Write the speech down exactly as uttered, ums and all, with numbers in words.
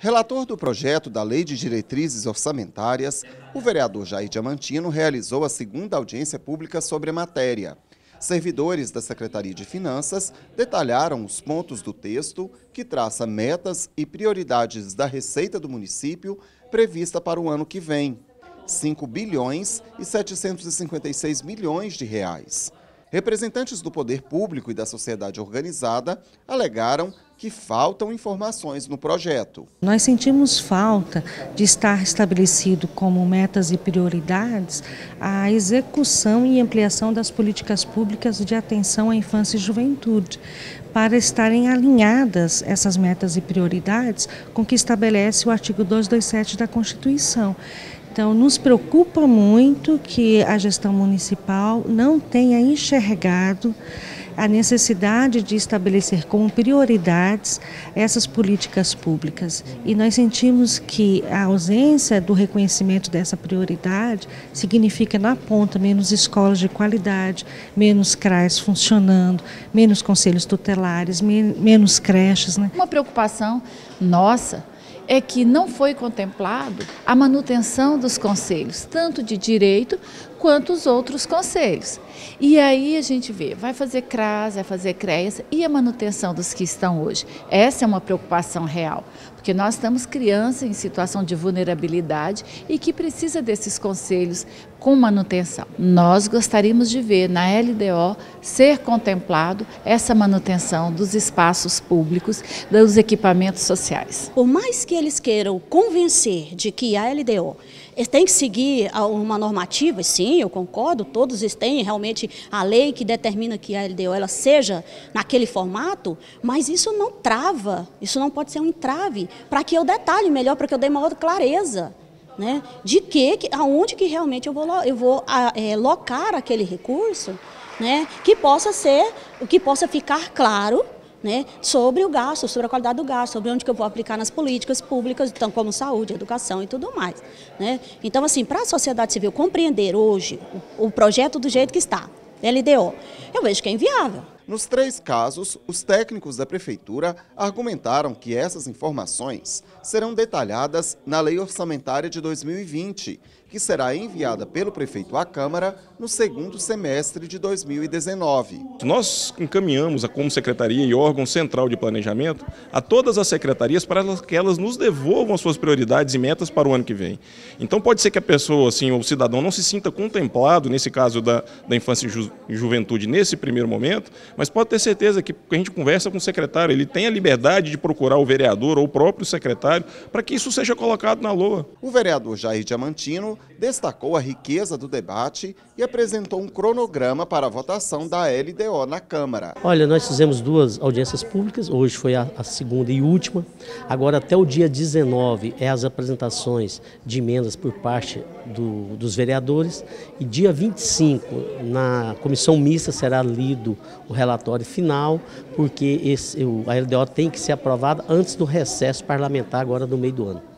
Relator do projeto da Lei de Diretrizes Orçamentárias, o vereador Jair Diamantino realizou a segunda audiência pública sobre a matéria. Servidores da Secretaria de Finanças detalharam os pontos do texto que traça metas e prioridades da receita do município prevista para o ano que vem, cinco bilhões e setecentos e cinquenta e seis milhões de reais. Representantes do poder público e da sociedade organizada alegaram que faltam informações no projeto. Nós sentimos falta de estar estabelecido como metas e prioridades a execução e ampliação das políticas públicas de atenção à infância e juventude, para estarem alinhadas essas metas e prioridades com o que estabelece o artigo duzentos e vinte e sete da Constituição. Então, nos preocupa muito que a gestão municipal não tenha enxergado a necessidade de estabelecer como prioridades essas políticas públicas. E nós sentimos que a ausência do reconhecimento dessa prioridade significa, na ponta, menos escolas de qualidade, menos C R A S funcionando, menos conselhos tutelares, menos creches, né? Uma preocupação nossa é que não foi contemplado a manutenção dos conselhos, tanto de direito quanto os outros conselhos. E aí a gente vê, vai fazer C R A S, vai fazer C R E A S e a manutenção dos que estão hoje. Essa é uma preocupação real, porque nós temos crianças em situação de vulnerabilidade e que precisa desses conselhos com manutenção. Nós gostaríamos de ver na L D O ser contemplado essa manutenção dos espaços públicos, dos equipamentos sociais. Por mais que eles queiram convencer de que a L D O tem que seguir uma normativa, sim, eu concordo, todos têm realmente a lei que determina que a L D O ela seja naquele formato, mas isso não trava, isso não pode ser um entrave, para que eu detalhe melhor, para que eu dê maior clareza, né, de que, aonde que realmente eu vou, eu vou é, locar aquele recurso, né, que possa ser, que possa ficar claro, né, sobre o gasto, sobre a qualidade do gasto, sobre onde que eu vou aplicar nas políticas públicas, então, como saúde, educação e tudo mais, né? Então, assim, para a sociedade civil compreender hoje o, o projeto do jeito que está, L D O, eu vejo que é inviável. Nos três casos, os técnicos da Prefeitura argumentaram que essas informações serão detalhadas na Lei Orçamentária de dois mil e vinte, que será enviada pelo prefeito à Câmara no segundo semestre de dois mil e dezenove. Nós encaminhamos, como Secretaria e órgão central de planejamento, a todas as secretarias para que elas nos devolvam as suas prioridades e metas para o ano que vem. Então pode ser que a pessoa, assim, o cidadão não se sinta contemplado, nesse caso da, da infância e ju juventude, nesse primeiro momento, mas pode ter certeza que a gente conversa com o secretário, ele tem a liberdade de procurar o vereador ou o próprio secretário para que isso seja colocado na L O A. O vereador Jair Diamantino destacou a riqueza do debate e apresentou um cronograma para a votação da L D O na Câmara. Olha, nós fizemos duas audiências públicas, hoje foi a, a segunda e última. Agora, até o dia dezenove, é as apresentações de emendas por parte do, dos vereadores. E dia vinte e cinco, na comissão mista, será lido o relatório final, porque esse, a L D O tem que ser aprovada antes do recesso parlamentar, agora no meio do ano.